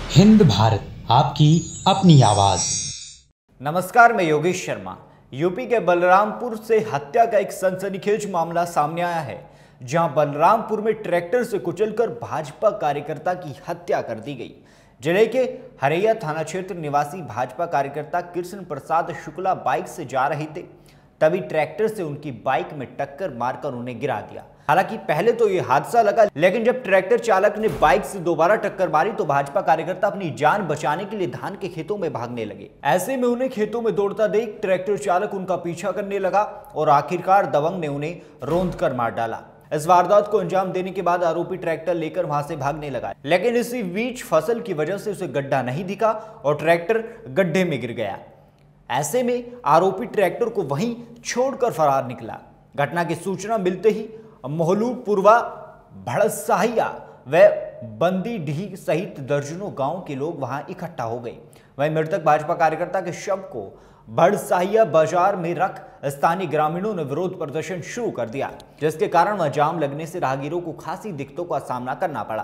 हिंद भारत, आपकी अपनी आवाज। नमस्कार, मैं योगेश शर्मा। यूपी के बलरामपुर से हत्या का एक सनसनीखेज मामला सामने आया है, जहां बलरामपुर में ट्रैक्टर से कुचलकर भाजपा कार्यकर्ता की हत्या कर दी गई। जिले के हरैया थाना क्षेत्र निवासी भाजपा कार्यकर्ता कृष्ण प्रसाद शुक्ला बाइक से जा रहे थे, तभी ट्रैक्टर से उनकी बाइक में टक्कर मारकर उन्हें गिरा दिया। हालांकि पहले तो ये हादसा लगा, लेकिन जब ट्रैक्टर चालक ने बाइक से दोबारा टक्कर मारी तो भाजपा कार्यकर्ता अपनी जान बचाने के लिए धान के खेतों में भागने लगे। ऐसे में उन्हें खेतों में दौड़ता देख ट्रैक्टर चालक उनका पीछा करने लगा और आखिरकार दबंग ने उन्हें रौंद कर मार डाला। इस वारदात को अंजाम देने के बाद आरोपी ट्रैक्टर लेकर वहां से भागने लगा, लेकिन इसी बीच फसल की वजह से उसे गड्ढा नहीं दिखा और ट्रैक्टर गड्ढे में गिर गया। ऐसे में आरोपी ट्रैक्टर को वहीं छोड़कर फरार निकला। घटना की सूचना मिलते ही मोहलूपुरवा, भड़साहिया व बंदीडीह सहित दर्जनों गांव के लोग वहां इकट्ठा हो गए। वहीं मृतक भाजपा कार्यकर्ता के शव को भड़साहिया बाजार में रख स्थानीय ग्रामीणों ने विरोध प्रदर्शन शुरू कर दिया, जिसके कारण वहां जाम लगने से राहगीरों को खासी दिक्कतों का सामना करना पड़ा।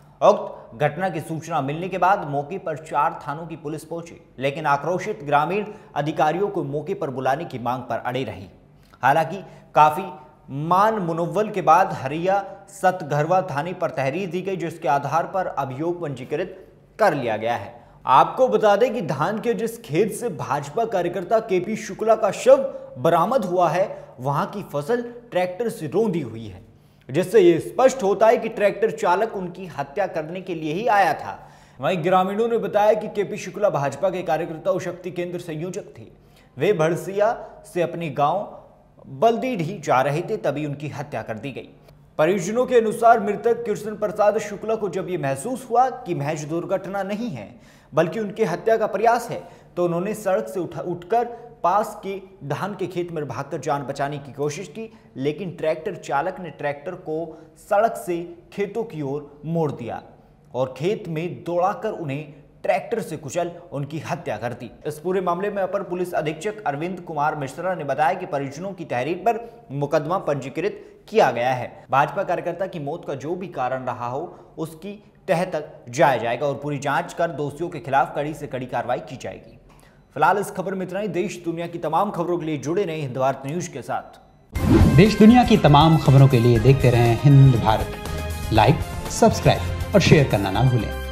उक्त घटना की सूचना मिलने के बाद मौके पर 4 थानों की पुलिस पहुंची, लेकिन आक्रोशित ग्रामीण अधिकारियों को मौके पर बुलाने की मांग पर अड़े रही। हालांकि काफी मान मुनव्वल के बाद हरैया सतघरवा थाने पर तहरीर दी गई, जिसके आधार पर अभियोग पंजीकृत कर लिया गया है। आपको बता दें कि धान के जिस खेत से भाजपा कार्यकर्ता केपी शुक्ला का शव बरामद हुआ है, वहां की फसल ट्रैक्टर से रौंदी हुई है, जिससे यह स्पष्ट होता है कि ट्रैक्टर चालक उनकी हत्या करने के लिए ही आया था। वहीं ग्रामीणों ने बताया कि केपी शुक्ला भाजपा के कार्यकर्ता और शक्ति केंद्र संयोजक थे। वे भड़सिया से अपने गांव बल्दीडीह जा रहे थे, तभी उनकी हत्या कर दी गई। परिजनों के अनुसार मृतक कृष्ण प्रसाद शुक्ला को जब यह महसूस हुआ कि महज दुर्घटना नहीं है बल्कि उनकी हत्या का प्रयास है, तो उन्होंने सड़क से उठकर पास के धान के खेत में भागकर जान बचाने की कोशिश की, लेकिन ट्रैक्टर चालक ने ट्रैक्टर को सड़क से खेतों की ओर मोड़ दिया और खेत में दौड़ाकर उन्हें ट्रैक्टर से कुचल उनकी हत्या कर दी। इस पूरे मामले में अपर पुलिस अधीक्षक अरविंद कुमार मिश्रा ने बताया कि परिजनों की तहरीर पर मुकदमा पंजीकृत किया गया है। भाजपा कार्यकर्ता की मौत का जो भी कारण रहा हो, उसकी तह तक जाया जाएगा और पूरी जांच कर दोषियों के खिलाफ कड़ी से कड़ी कार्रवाई की जाएगी। फिलहाल इस खबर में इतना ही। देश दुनिया की तमाम खबरों के लिए जुड़े रहे हिंद भारत न्यूज के साथ। देश दुनिया की तमाम खबरों के लिए देखते रहें हिंद भारत। लाइक, सब्सक्राइब और शेयर करना ना भूलें।